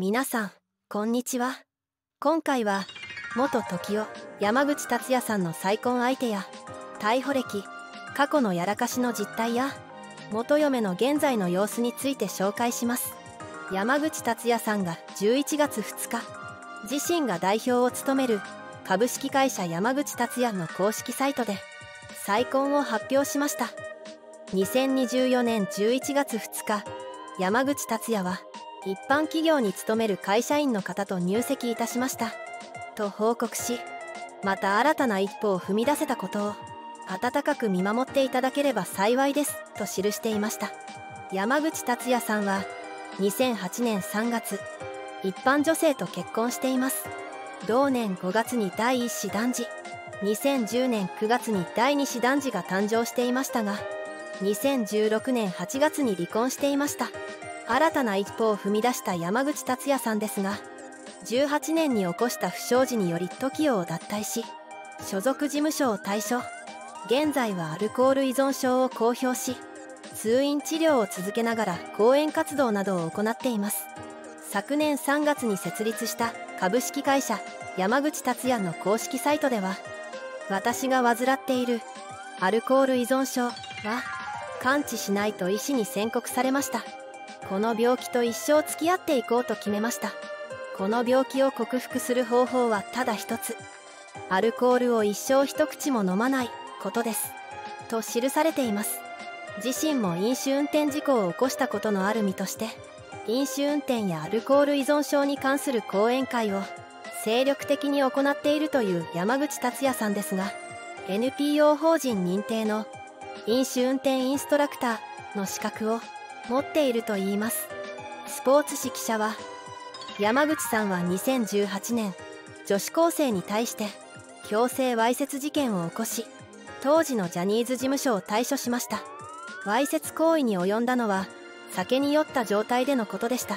皆さんこんにちは。今回は元TOKIO山口達也さんの再婚相手や逮捕歴、過去のやらかしの実態や元嫁の現在の様子について紹介します。山口達也さんが11月2日、自身が代表を務める株式会社山口達也の公式サイトで再婚を発表しました。2024年11月2日、山口達也は一般企業に勤める会社員の方と入籍いたしましたと報告し、また新たな一歩を踏み出せたことを温かく見守っていただければ幸いですと記していました。山口達也さんは2008年3月、一般女性と結婚しています。同年5月に第一子男児、2010年9月に第二子男児が誕生していましたが、2016年8月に離婚していました。新たな一歩を踏み出した山口達也さんですが、18年に起こした不祥事によりTOKIOを脱退し、所属事務所を退所。現在はアルコール依存症を公表し、通院治療を続けながら講演活動などを行っています。昨年3月に設立した株式会社山口達也の公式サイトでは、私が患っているアルコール依存症は完治しないと医師に宣告されました。この病気と一生付き合っていこうと決めました。この病気を克服する方法はただ一つ、アルコールを一生一口も飲まないことですと記されています。自身も飲酒運転事故を起こしたことのある身として、飲酒運転やアルコール依存症に関する講演会を精力的に行っているという山口達也さんですが、 NPO 法人認定の飲酒運転インストラクターの資格を持っているといいます。スポーツ紙記者は、山口さんは2018年、女子高生に対して強制わいせつ事件を起こし、当時のジャニーズ事務所を退所しました。わいせつ行為に及んだのは酒に酔った状態でのことでした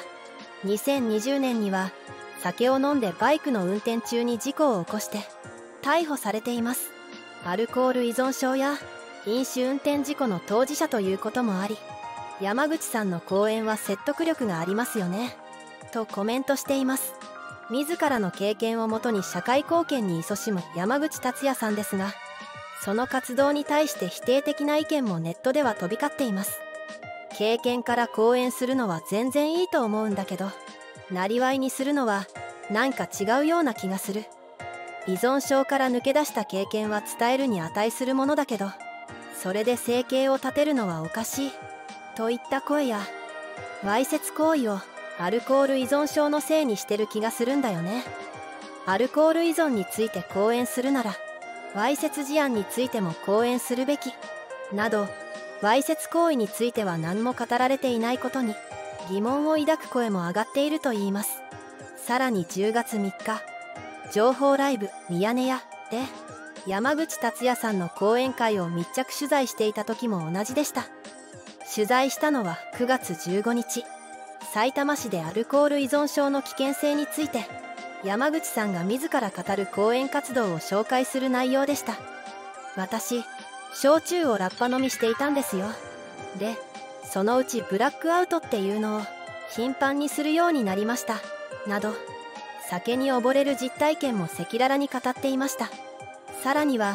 。2020年には酒を飲んでバイクの運転中に事故を起こして逮捕されています。アルコール依存症や飲酒運転事故の当事者ということもあり、山口さんの講演は説得力がありますよねとコメントしています。自らの経験をもとに社会貢献に勤しむ山口達也さんですが、その活動に対して否定的な意見もネットでは飛び交っています。経験から講演するのは全然いいと思うんだけど、なりわいにするのはなんか違うような気がする。依存症から抜け出した経験は伝えるに値するものだけど、それで生計を立てるのはおかしいといった声や、わいせつ行為をアルコール依存症のせいにしてる気がするんだよね。アルコール依存について講演するなら、わいせつ事案についても講演するべきなど、わいせつ行為については何も語られていないことに疑問を抱く声も上がっているといいます。さらに10月3日、情報ライブミヤネ屋で山口達也さんの講演会を密着取材していた時も同じでした。取材したのは9月15日、さいたま市でアルコール依存症の危険性について山口さんが自ら語る講演活動を紹介する内容でした。私、焼酎をラッパ飲みしていたんですよ。で、そのうちブラックアウトっていうのを頻繁にするようになりましたなど、酒に溺れる実体験も赤裸々に語っていました。さらには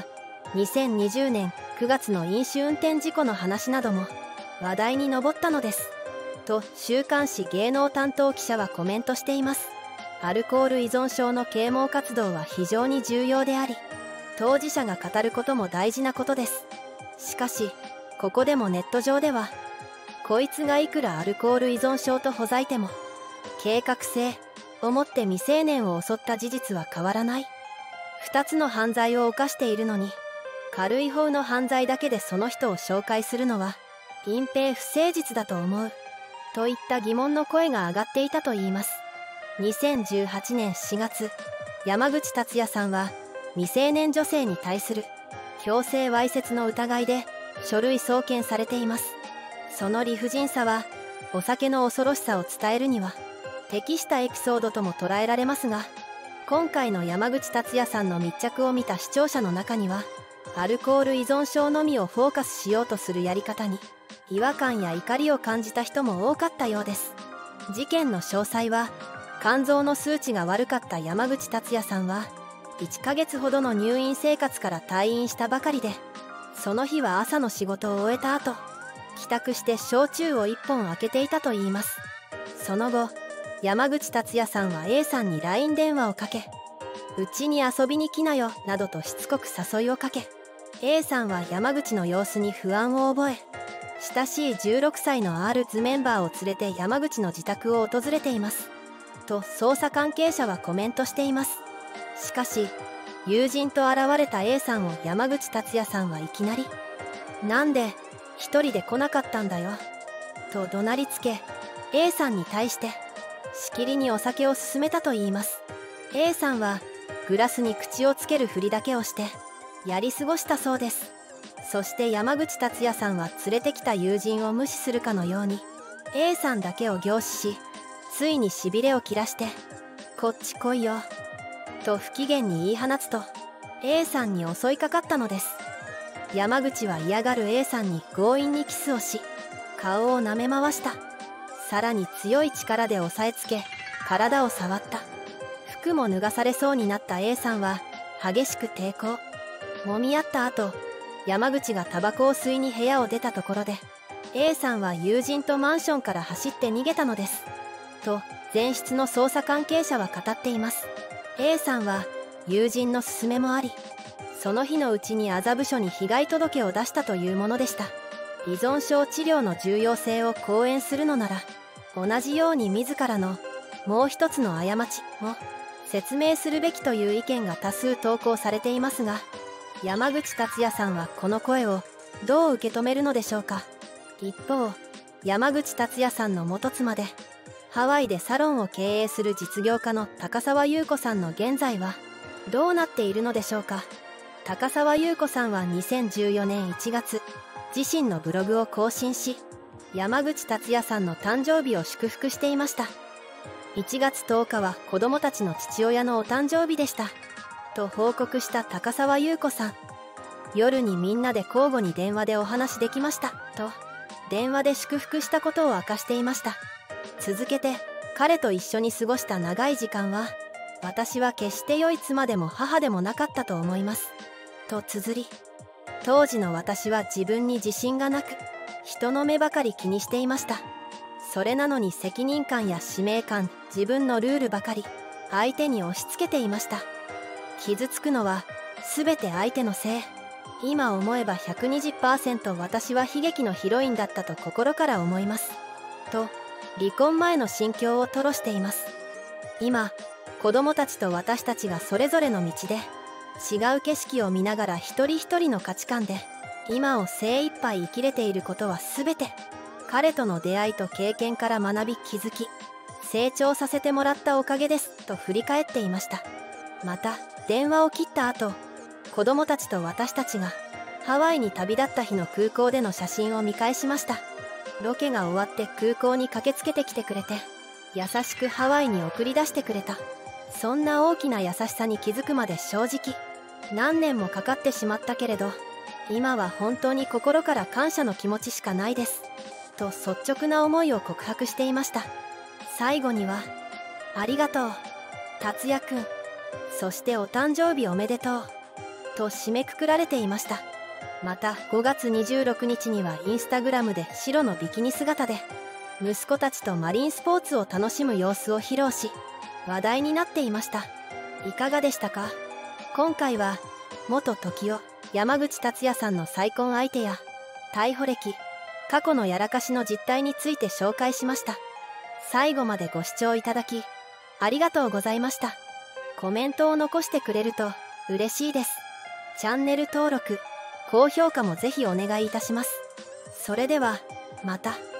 2020年9月の飲酒運転事故の話なども話題に上ったのですと、週刊誌芸能担当記者はコメントしています。アルコール依存症の啓蒙活動は非常に重要であり、当事者が語ることも大事なことです。しかしここでもネット上では、こいつがいくらアルコール依存症とほざいても計画性をもって未成年を襲った事実は変わらない、2つの犯罪を犯しているのに軽い方の犯罪だけでその人を紹介するのは隠蔽不誠実だと思うといった疑問の声が上がっていたといいます。2018年4月、山口達也さんは未成年女性に対する強制わいせつの疑いで書類送検されています。その理不尽さはお酒の恐ろしさを伝えるには適したエピソードとも捉えられますが、今回の山口達也さんの密着を見た視聴者の中には、アルコール依存症のみをフォーカスしようとするやり方に違和感や怒りを感じた人も多かったようです。事件の詳細は肝臓の数値が悪かった山口達也さんは1ヶ月ほどの入院生活から退院したばかりで、その日は朝の仕事を終えた後、帰宅して焼酎を1本開けていたといいます。その後、山口達也さんは A さんに LINE 電話をかけ、うちに遊びに来なよなどとしつこく誘いをかけ、A さんは山口の様子に不安を覚え、親しい16歳の R ズメンバーを連れて山口の自宅を訪れていますと捜査関係者はコメントしています。しかし友人と現れた A さんを山口達也さんはいきなり「なんで一人で来なかったんだよ」と怒鳴りつけ、 A さんに対してしきりにお酒を勧めたといいます。 A さんはグラスに口をつけるふりだけをしてやり過ごしたそうです。そして山口達也さんは連れてきた友人を無視するかのように A さんだけを凝視し、ついにしびれを切らして「こっち来いよ」と不機嫌に言い放つと A さんに襲いかかったのです。山口は嫌がる A さんに強引にキスをし、顔を舐め回した。さらに強い力で押さえつけ体を触った。服も脱がされそうになった A さんは激しく抵抗。揉み合った後、山口がタバコを吸いに部屋を出たところで A さんは友人とマンションから走って逃げたのですと前室の捜査関係者は語っています。 A さんは友人の勧めもあり、その日のうちに麻布署に被害届を出したというものでした。依存症治療の重要性を講演するのなら、同じように自らのもう一つの過ちを説明するべきという意見が多数投稿されていますが、山口達也さんはこの声をどう受け止めるのでしょうか。一方、山口達也さんの元妻でハワイでサロンを経営する実業家の高沢優子さんの現在はどうなっているのでしょうか。高沢優子さんは2014年1月、自身のブログを更新し、山口達也さんの誕生日を祝福していました。1月10日は子供たちの父親のお誕生日でしたと報告した高沢優子さん。夜にみんなで交互に電話でお話できましたと電話で祝福したことを明かしていました。続けて、彼と一緒に過ごした長い時間は私は決して良い妻でも母でもなかったと思いますと綴り、当時の私は自分に自信がなく、人の目ばかり気にしていました。それなのに責任感や使命感、自分のルールばかり相手に押し付けていました。傷つくのは全て相手のせい。今思えば 120% 私は悲劇のヒロインだったと心から思いますと離婚前の心境を吐露しています。今、子供たちと私たちがそれぞれの道で違う景色を見ながら一人一人の価値観で今を精一杯生きれていることは全て彼との出会いと経験から学び気づき成長させてもらったおかげですと振り返っていました。また電話を切った後、子供たちと私たちがハワイに旅立った日の空港での写真を見返しました。ロケが終わって空港に駆けつけてきてくれて、優しくハワイに送り出してくれた。そんな大きな優しさに気づくまで正直何年もかかってしまったけれど、今は本当に心から感謝の気持ちしかないですと率直な思いを告白していました。最後にはありがとう達也くん、そしてお誕生日おめでとうと締めくくられていました。また5月26日にはインスタグラムで白のビキニ姿で息子たちとマリンスポーツを楽しむ様子を披露し話題になっていました。いかがでしたか？今回は元TOKIO山口達也さんの再婚相手や逮捕歴、過去のやらかしの実態について紹介しました。最後までご視聴いただきありがとうございました。コメントを残してくれると嬉しいです。チャンネル登録、高評価もぜひお願いいたします。それではまた。